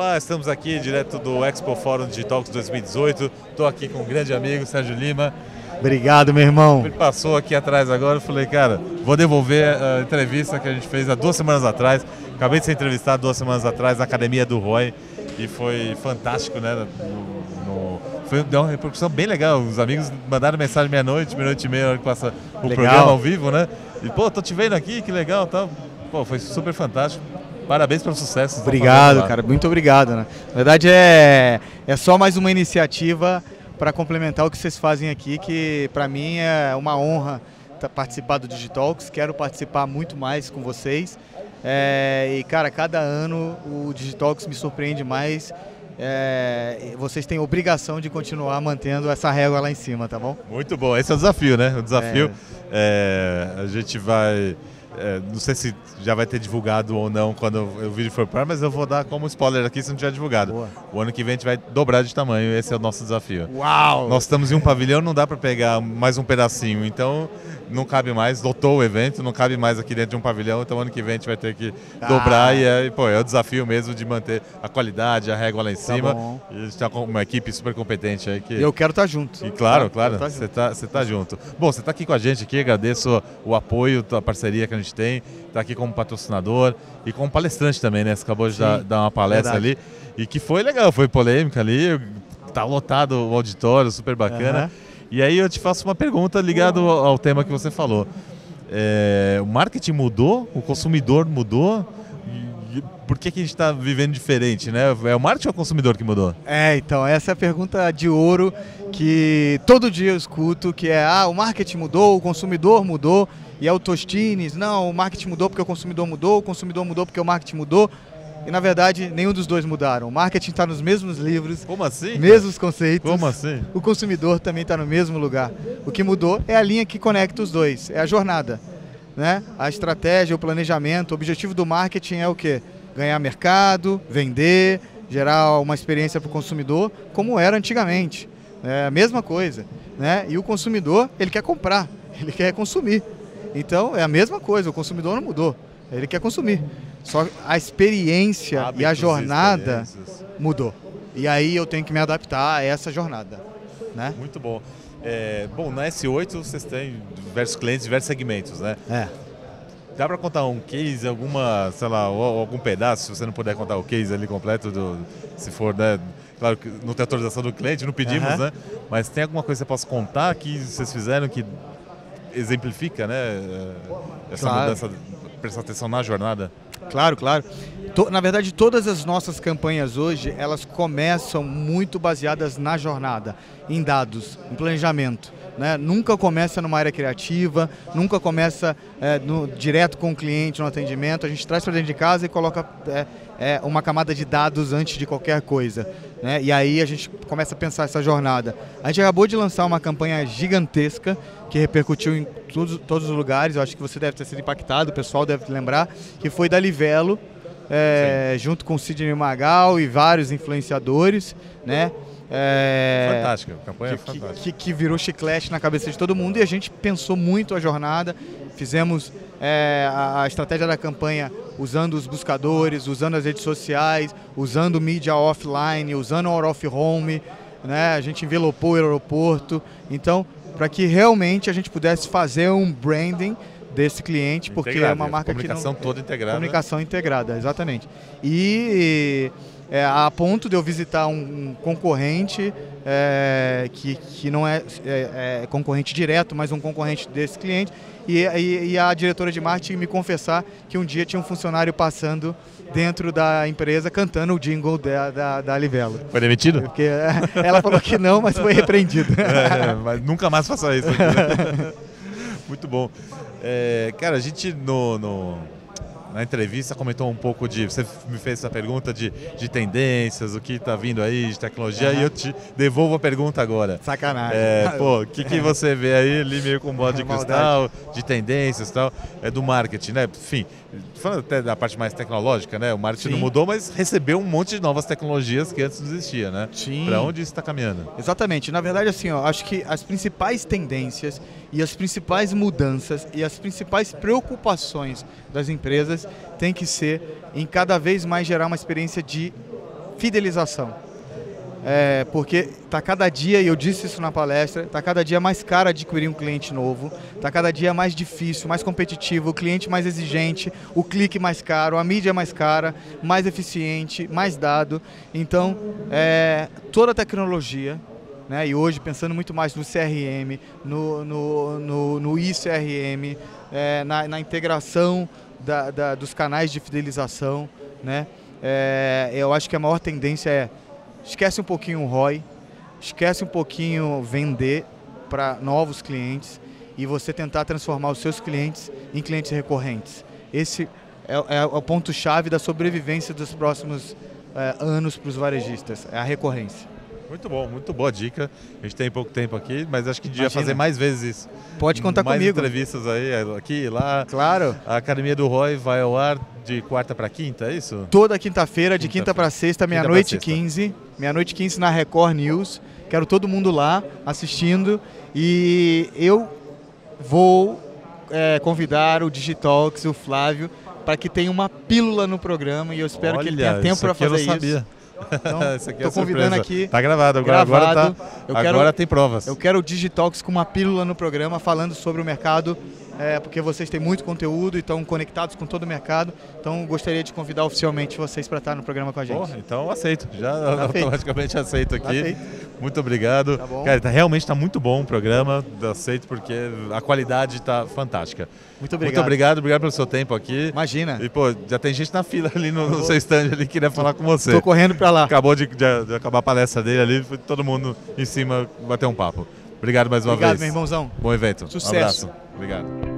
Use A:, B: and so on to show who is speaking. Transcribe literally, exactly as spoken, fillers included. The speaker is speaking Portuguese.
A: Olá, estamos aqui direto do Expo Forum Digitalks dois mil e dezoito. Estou aqui com um grande amigo, Sérgio Lima.
B: Obrigado, meu irmão.
A: Ele passou aqui atrás agora, eu falei, cara, vou devolver a entrevista que a gente fez há duas semanas atrás. Acabei de ser entrevistado duas semanas atrás na Academia do Roy e foi fantástico, né? No, no, foi, deu uma repercussão bem legal. Os amigos mandaram mensagem meia-noite, meia-noite e meia, hora que passa o
B: legal.
A: programa ao vivo, né? E, pô, tô te vendo aqui, que legal, tá? Pô, foi super fantástico. Parabéns pelo sucesso.
B: Obrigado, cara. Muito obrigado, né? Na verdade, é, é só mais uma iniciativa para complementar o que vocês fazem aqui, que para mim é uma honra participar do Digitalks. Quero participar muito mais com vocês. É, e, cara, cada ano o Digitalks me surpreende mais. É, vocês têm obrigação de continuar mantendo essa régua lá em cima, tá bom?
A: Muito bom. Esse é o desafio, né? O desafio, é. É, a gente vai... É, não sei se já vai ter divulgado ou não quando o vídeo for para, mas eu vou dar como spoiler aqui se não tiver divulgado. Boa. O ano que vem a gente vai dobrar de tamanho, esse é o nosso desafio.
B: Uau!
A: Nós estamos em um pavilhão, não dá para pegar mais um pedacinho, então não cabe mais, lotou o evento, não cabe mais aqui dentro de um pavilhão, então ano que vem a gente vai ter que ah. dobrar e é, pô, é o desafio mesmo de manter a qualidade, a régua lá em cima. Tá, e a gente está com uma equipe super competente aí. Que...
B: Eu quero estar tá junto.
A: E claro, claro, você está você tá junto. Bom, você está aqui com a gente aqui, agradeço o apoio, a parceria que a gente tem, está aqui como patrocinador e como palestrante também, né? Você acabou de dar, dar uma palestra verdade. ali e que foi legal, foi polêmica ali, tá lotado o auditório, super bacana. Uhum. E aí eu te faço uma pergunta ligada ao, ao tema que você falou. É, o marketing mudou? O consumidor mudou? E por que, que a gente está vivendo diferente, né? É o marketing ou o consumidor que mudou?
B: É, então, essa é a pergunta de ouro que todo dia eu escuto, que é, ah, o marketing mudou, o consumidor mudou, e é o Tostines, não, o marketing mudou porque o consumidor mudou, o consumidor mudou porque o marketing mudou. E, na verdade, nenhum dos dois mudaram. O marketing está nos mesmos livros,
A: Como assim?
B: mesmos conceitos.
A: Como assim?
B: O consumidor também está no mesmo lugar. O que mudou é a linha que conecta os dois, é a jornada. Né? A estratégia, o planejamento, o objetivo do marketing é o quê? Ganhar mercado, vender, gerar uma experiência para o consumidor, como era antigamente. É a mesma coisa. Né? E o consumidor, ele quer comprar, ele quer consumir. Então, é a mesma coisa, o consumidor não mudou, ele quer consumir. Só a experiência Hábitos e a jornada mudou. E aí eu tenho que me adaptar a essa jornada. Né?
A: Muito bom. É, bom, na S oito vocês têm diversos clientes, diversos segmentos, né?
B: É.
A: Dá para contar um case, alguma, sei lá, algum pedaço, se você não puder contar o case ali completo, do, se for, né? Claro que não tem autorização do cliente, não pedimos, uh-huh. né? Mas tem alguma coisa que você possa contar que vocês fizeram que exemplifica, né? Essa claro. mudança, prestar atenção na jornada?
B: Claro, claro. Na verdade, todas as nossas campanhas hoje, elas começam muito baseadas na jornada, em dados, em planejamento. Né? Nunca começa numa área criativa, nunca começa é, no, direto com o cliente, no atendimento. A gente traz para dentro de casa e coloca é, é, uma camada de dados antes de qualquer coisa. Né? E aí a gente começa a pensar essa jornada. A gente acabou de lançar uma campanha gigantesca que repercutiu em todos, todos os lugares. Eu acho que você deve ter sido impactado, o pessoal deve lembrar, que foi da Livelo, é, junto com o Sidney Magal e vários influenciadores, né?
A: É, fantástica, a campanha
B: que,
A: é fantástica.
B: Que, que virou chiclete na cabeça de todo mundo e a gente pensou muito a jornada, fizemos é, a, a estratégia da campanha usando os buscadores, usando as redes sociais, usando mídia offline, usando out of home, né? A gente envelopou o aeroporto, então para que realmente a gente pudesse fazer um branding desse cliente, porque integrado, é uma marca que não...
A: Comunicação toda integrada.
B: Comunicação integrada, exatamente. E... É, a ponto de eu visitar um, um concorrente é, que, que não é, é, é concorrente direto, mas um concorrente desse cliente, e, e, e a diretora de marketing me confessar que um dia tinha um funcionário passando dentro da empresa cantando o jingle da, da, da Livelo.
A: Foi demitido?
B: Porque ela falou que não, mas foi repreendido.
A: É, mas nunca mais faça isso. Muito bom. É, cara, a gente no... no... na entrevista comentou um pouco de, você me fez essa pergunta de, de tendências, o que está vindo aí de tecnologia, uhum. e eu te devolvo a pergunta agora.
B: Sacanagem.
A: É, pô, o que, que você vê aí, ali meio com bola de cristal, de tendências e tal, é do marketing, né? Enfim, falando até da parte mais tecnológica, né? O marketing Sim. não mudou, mas recebeu um monte de novas tecnologias que antes não existia, né?
B: Sim.
A: Para onde isso está caminhando?
B: Exatamente. Na verdade, assim, ó, acho que as principais tendências e as principais mudanças e as principais preocupações das empresas tem que ser em cada vez mais gerar uma experiência de fidelização. É, porque está cada dia, e eu disse isso na palestra, está cada dia mais caro adquirir um cliente novo, está cada dia mais difícil, mais competitivo, o cliente mais exigente, o clique mais caro, a mídia mais cara, mais eficiente, mais dado. Então, é, toda a tecnologia, né, e hoje pensando muito mais no C R M, no, no, no, no I C R M, é, na, na integração da, da, dos canais de fidelização, né, é, eu acho que a maior tendência é esquece um pouquinho o R O I, esquece um pouquinho vender para novos clientes e você tentar transformar os seus clientes em clientes recorrentes. Esse é, é o ponto-chave da sobrevivência dos próximos é, anos para os varejistas, é a recorrência.
A: Muito bom, muito boa dica. A gente tem pouco tempo aqui, mas acho que devia
B: Imagina.
A: fazer mais vezes isso.
B: Pode contar
A: mais
B: comigo.
A: Mais entrevistas aí, aqui e lá.
B: Claro.
A: A Academia do R O I vai ao ar de quarta para quinta, é isso?
B: Toda quinta-feira, de quinta para sexta, meia-noite e quinze. Meia-noite e quinze na Record News. Quero todo mundo lá assistindo. E eu vou é, convidar o Digitalks, o Flávio, para que tenha uma pílula no programa. E eu espero
A: Olha,
B: que ele tenha tempo para fazer isso.
A: Eu não sabia.
B: Então,
A: Isso aqui
B: tô
A: é
B: convidando
A: surpresa.
B: aqui.
A: Tá gravado, agora,
B: gravado.
A: agora, tá,
B: eu
A: agora
B: quero,
A: tem provas.
B: Eu quero o Digitalks com uma pílula no programa falando sobre o mercado, é, porque vocês têm muito conteúdo e estão conectados com todo o mercado. Então gostaria de convidar oficialmente vocês para estar no programa com a gente.
A: Porra, então aceito. Já
B: tá
A: automaticamente
B: feito.
A: aceito aqui.
B: Tá feito.
A: Muito obrigado.
B: Tá bom.
A: Cara, tá, realmente está muito bom o programa. Aceito porque a qualidade está fantástica.
B: Muito obrigado.
A: Muito obrigado, obrigado pelo seu tempo aqui.
B: Imagina.
A: E pô, já tem gente na fila ali no, no seu stand ali que queria falar com você.
B: Tô correndo para lá.
A: Acabou de, de, de acabar a palestra dele ali, foi todo mundo em cima bater um papo. Obrigado mais uma
B: obrigado,
A: vez.
B: Obrigado, meu irmãozão.
A: Bom evento.
B: Sucesso.
A: Um abraço. Obrigado.